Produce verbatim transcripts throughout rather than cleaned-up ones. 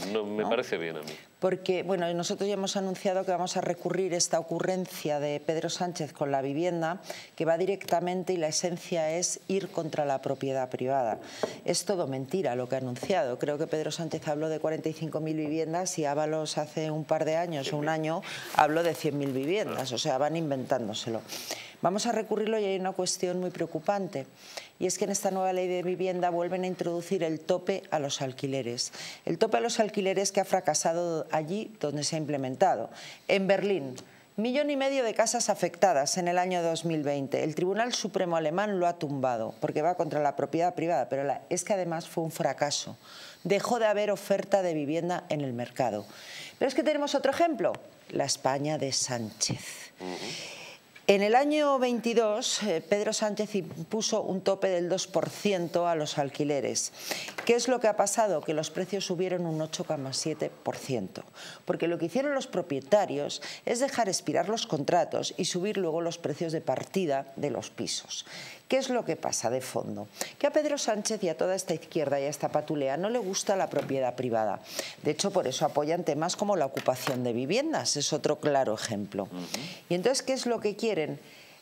No, me ¿no? parece bien a mí. Porque, bueno, nosotros ya hemos anunciado que vamos a recurrir esta ocurrencia de Pedro Sánchez con la vivienda, que va directamente y la esencia es ir contra la propiedad privada. Es todo mentira lo que ha anunciado. Creo que Pedro Sánchez habló de cuarenta y cinco mil viviendas y Ábalos hace un par de años o un año habló de cien mil viviendas. O sea, van inventándoselo. Vamos a recurrirlo y hay una cuestión muy preocupante, y es que en esta nueva ley de vivienda vuelven a introducir el tope a los alquileres. El tope a los alquileres que ha fracasado allí donde se ha implementado. En Berlín, millón y medio de casas afectadas en el año dos mil veinte. El Tribunal Supremo alemán lo ha tumbado porque va contra la propiedad privada, pero la, es que además fue un fracaso. Dejó de haber oferta de vivienda en el mercado. Pero es que tenemos otro ejemplo, la España de Sánchez. Uh-huh. En el año veintidós, eh, Pedro Sánchez impuso un tope del dos por ciento a los alquileres. ¿Qué es lo que ha pasado? Que los precios subieron un ocho coma siete por ciento. Porque lo que hicieron los propietarios es dejar expirar los contratos y subir luego los precios de partida de los pisos. ¿Qué es lo que pasa de fondo? Que a Pedro Sánchez y a toda esta izquierda y a esta patulea no le gusta la propiedad privada. De hecho, por eso apoyan temas como la ocupación de viviendas. Es otro claro ejemplo. Uh-huh. Y entonces, ¿qué es lo que quieren?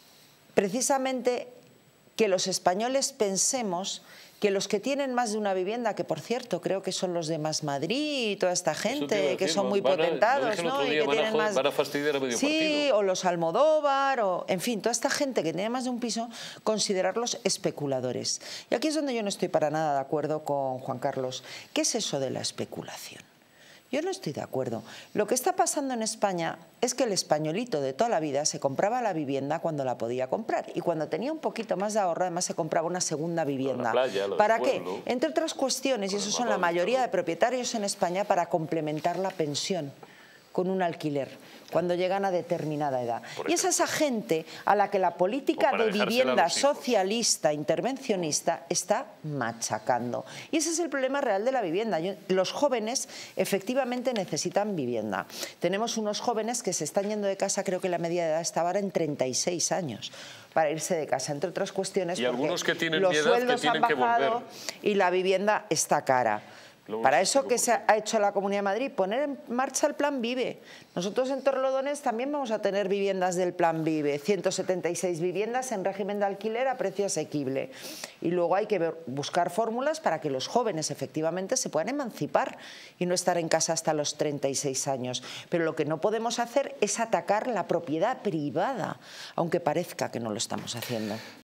Precisamente que los españoles pensemos que los que tienen más de una vivienda, que por cierto creo que son los de Más Madrid y toda esta gente que son muy potentados, ¿no? Y que tienen más... Van a fastidiar a medio partido. Sí, o los Almodóvar, o en fin, toda esta gente que tiene más de un piso, considerarlos especuladores. Y aquí es donde yo no estoy para nada de acuerdo con Juan Carlos. ¿Qué es eso de la especulación? Yo no estoy de acuerdo. Lo que está pasando en España es que el españolito de toda la vida se compraba la vivienda cuando la podía comprar y cuando tenía un poquito más de ahorro además se compraba una segunda vivienda. Playa, ¿Para qué? Entre otras cuestiones, y eso son la mayoría de propietarios en España, para complementar la pensión con un alquiler cuando llegan a determinada edad. Y es esa gente a la que la política de vivienda socialista, intervencionista, está machacando. Y ese es el problema real de la vivienda. Los jóvenes efectivamente necesitan vivienda. Tenemos unos jóvenes que se están yendo de casa, creo que la media de edad estaba ahora en treinta y seis años para irse de casa, entre otras cuestiones y porque algunos que tienen los edad sueldos que tienen han bajado que y la vivienda está cara. Para eso que se ha hecho la Comunidad de Madrid, poner en marcha el Plan Vive. Nosotros en Torrelodones también vamos a tener viviendas del Plan Vive, ciento setenta y seis viviendas en régimen de alquiler a precio asequible. Y luego hay que ver, buscar fórmulas para que los jóvenes efectivamente se puedan emancipar y no estar en casa hasta los treinta y seis años. Pero lo que no podemos hacer es atacar la propiedad privada, aunque parezca que no lo estamos haciendo.